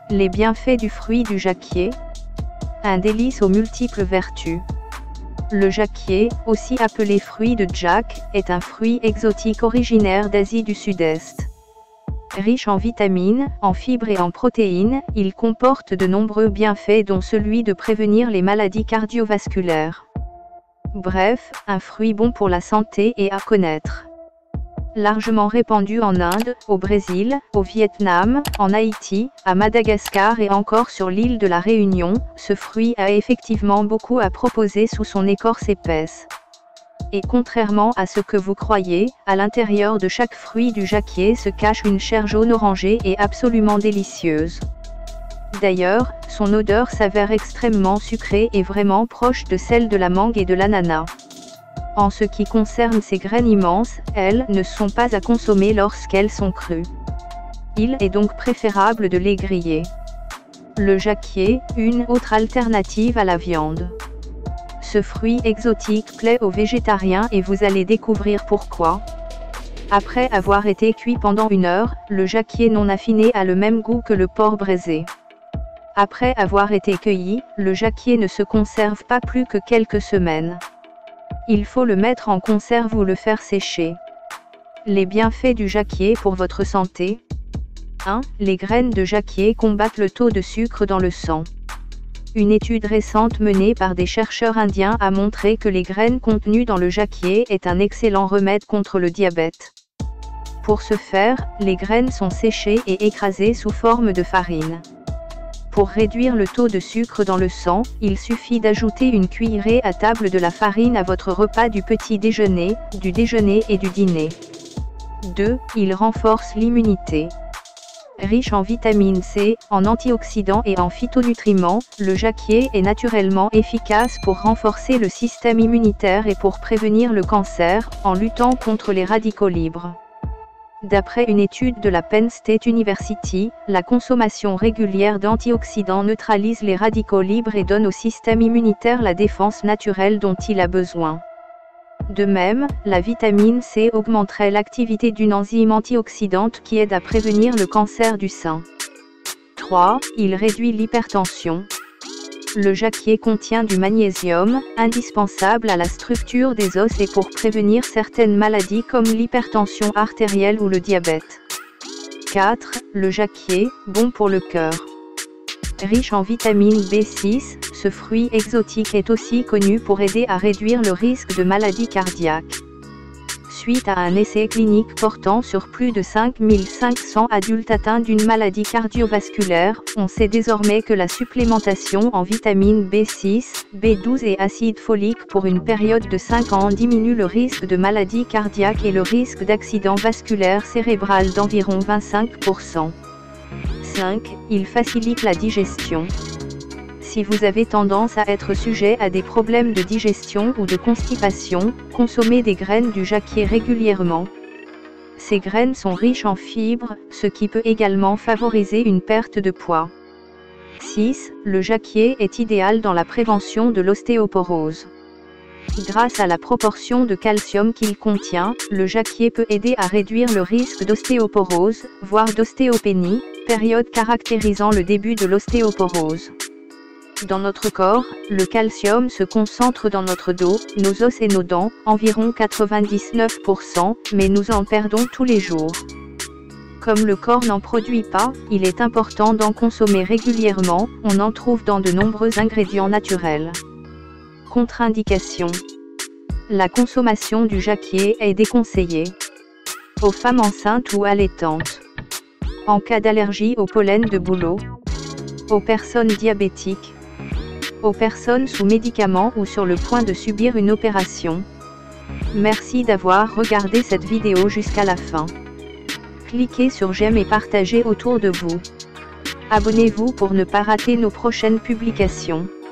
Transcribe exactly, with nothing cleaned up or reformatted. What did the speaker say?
Les bienfaits du fruit du jacquier. Un délice aux multiples vertus. Le jacquier, aussi appelé fruit de Jack, est un fruit exotique originaire d'Asie du Sud-Est. Riche en vitamines, en fibres et en protéines, il comporte de nombreux bienfaits dont celui de prévenir les maladies cardiovasculaires. Bref, un fruit bon pour la santé et à connaître. Largement répandu en Inde, au Brésil, au Vietnam, en Haïti, à Madagascar et encore sur l'île de la Réunion, ce fruit a effectivement beaucoup à proposer sous son écorce épaisse. Et contrairement à ce que vous croyez, à l'intérieur de chaque fruit du jacquier se cache une chair jaune orangée et absolument délicieuse. D'ailleurs, son odeur s'avère extrêmement sucrée et vraiment proche de celle de la mangue et de l'ananas. En ce qui concerne ces graines immenses, elles ne sont pas à consommer lorsqu'elles sont crues. Il est donc préférable de les griller. Le jacquier, une autre alternative à la viande. Ce fruit exotique plaît aux végétariens et vous allez découvrir pourquoi. Après avoir été cuit pendant une heure, le jacquier non affiné a le même goût que le porc braisé. Après avoir été cueilli, le jacquier ne se conserve pas plus que quelques semaines. Il faut le mettre en conserve ou le faire sécher. Les bienfaits du jacquier pour votre santé. un. Les graines de jacquier combattent le taux de sucre dans le sang. Une étude récente menée par des chercheurs indiens a montré que les graines contenues dans le jacquier est un excellent remède contre le diabète. Pour ce faire, les graines sont séchées et écrasées sous forme de farine. Pour réduire le taux de sucre dans le sang, il suffit d'ajouter une cuillerée à table de la farine à votre repas du petit déjeuner, du déjeuner et du dîner. deux. Il renforce l'immunité. Riche en vitamine C, en antioxydants et en phytonutriments, le jacquier est naturellement efficace pour renforcer le système immunitaire et pour prévenir le cancer, en luttant contre les radicaux libres. D'après une étude de la Penn State University, la consommation régulière d'antioxydants neutralise les radicaux libres et donne au système immunitaire la défense naturelle dont il a besoin. De même, la vitamine C augmenterait l'activité d'une enzyme antioxydante qui aide à prévenir le cancer du sein. trois. Il réduit l'hypertension. Le jacquier contient du magnésium, indispensable à la structure des os et pour prévenir certaines maladies comme l'hypertension artérielle ou le diabète. quatre. Le jacquier, bon pour le cœur. Riche en vitamine B six, ce fruit exotique est aussi connu pour aider à réduire le risque de maladies cardiaques. Suite à un essai clinique portant sur plus de cinq mille cinq cents adultes atteints d'une maladie cardiovasculaire, on sait désormais que la supplémentation en vitamine B six, B douze et acide folique pour une période de cinq ans diminue le risque de maladie cardiaque et le risque d'accident vasculaire cérébral d'environ vingt-cinq pour cent. cinq. Il facilite la digestion. Si vous avez tendance à être sujet à des problèmes de digestion ou de constipation, consommez des graines du jacquier régulièrement. Ces graines sont riches en fibres, ce qui peut également favoriser une perte de poids. six. Le jacquier est idéal dans la prévention de l'ostéoporose. Grâce à la proportion de calcium qu'il contient, le jacquier peut aider à réduire le risque d'ostéoporose, voire d'ostéopénie, période caractérisant le début de l'ostéoporose. Dans notre corps, le calcium se concentre dans notre dos, nos os et nos dents, environ quatre-vingt-dix-neuf pour cent, mais nous en perdons tous les jours. Comme le corps n'en produit pas, il est important d'en consommer régulièrement, on en trouve dans de nombreux ingrédients naturels. Contre-indication. La consommation du jacquier est déconseillée aux femmes enceintes ou allaitantes, en cas d'allergie au pollen de bouleau, aux personnes diabétiques, aux personnes sous médicaments ou sur le point de subir une opération. Merci d'avoir regardé cette vidéo jusqu'à la fin. Cliquez sur j'aime et partagez autour de vous. Abonnez-vous pour ne pas rater nos prochaines publications.